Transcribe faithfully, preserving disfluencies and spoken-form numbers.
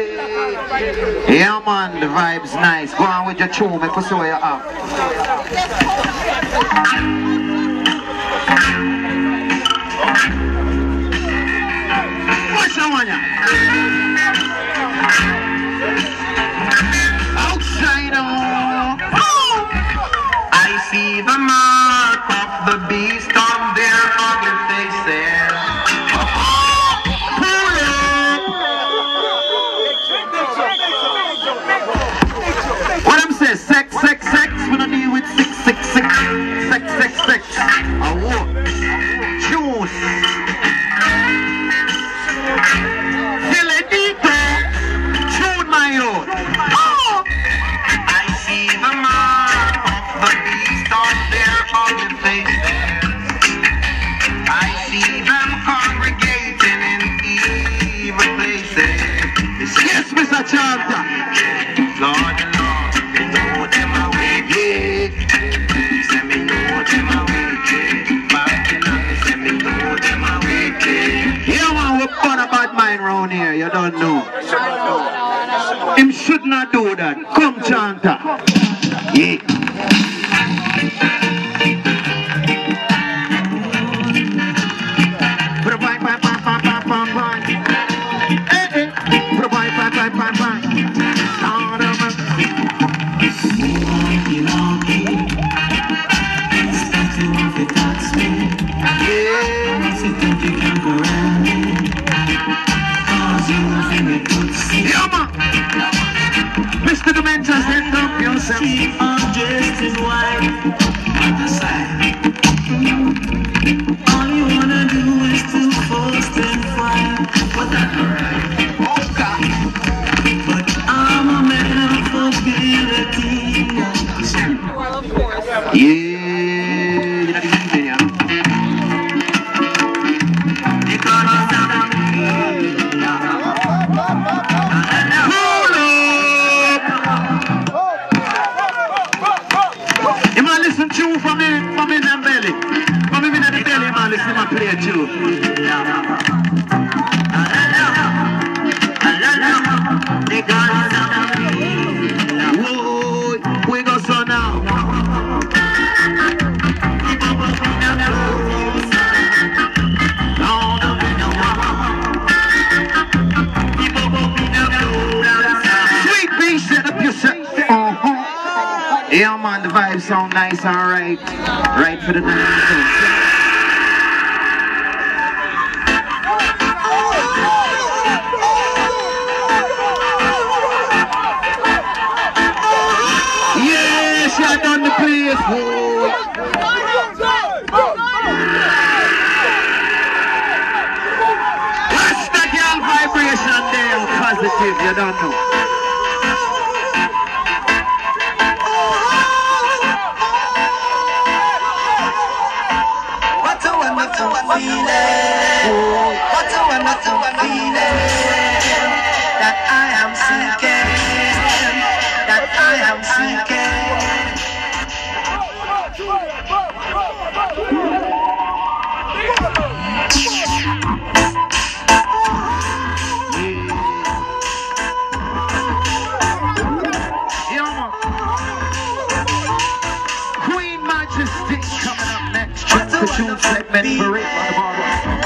Yeah man, the vibe's nice. Go on with your tune, make us show you up. What's that one ya? Outside oh. I see the mark of the beast on their ugly faces. What I'm saying, sex, sex, sex, we don't deal with six, six, six, sex, sex, sex. I want juice. Filetito, tune my own. Oh. I see the mark of the beast on their ugly faces. I see them congregating in evil places. Yes, Mister Chanter. Lord, Lord, you know them are wicked. Say me know them are wicked. Babylon, say me know them are wicked. Yeah man, we put a bad mind round here, you don't know. Him should not do that. Come Chanter. Yeah. Mister Dementia, stand up yourself. I'm dressed in white. On the side. All you wanna do is to force and fight. But that's alright. Oh God. But I'm a man of ability. Well, of course. Yeah. Tune from me, from in the belly. From in the belly, man, listen to play a tune. Whoa, we go so now. Sweet beat, set up yourself. Yeah man, the vibes sound nice, alright. Right for the night. Yes, I done the place. What's the girl vibration there? Positive, you don't know. Feeling, what a wonderful feeling that I am seeking, that I am seeking. Yeah. Queen Majesty coming up next. Check the tune segment for it on the bar.